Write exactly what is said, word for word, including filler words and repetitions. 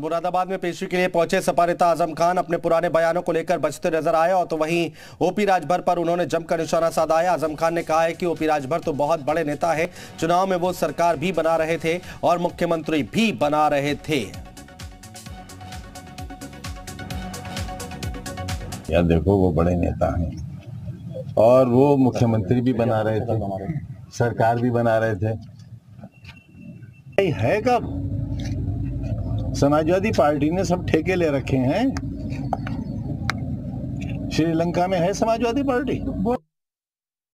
मुरादाबाद में पेशी के लिए पहुंचे सपा नेता आजम खान अपने पुराने बयानों को लेकर बचते नजर आए और तो वहीं ओपी राजभर पर उन्होंने जमकर निशाना साधा है। आजम खान ने कहा है कि ओपी राजभर तो बहुत बड़े नेता है, चुनाव में वो सरकार भी बना रहे थे और मुख्यमंत्री भी बना रहे थे। यार देखो, वो बड़े नेता हैं और वो मुख्यमंत्री भी बना रहे थे, सरकार भी बना रहे थे। है कब समाजवादी पार्टी ने सब ठेके ले रखे हैं? श्रीलंका में है समाजवादी पार्टी।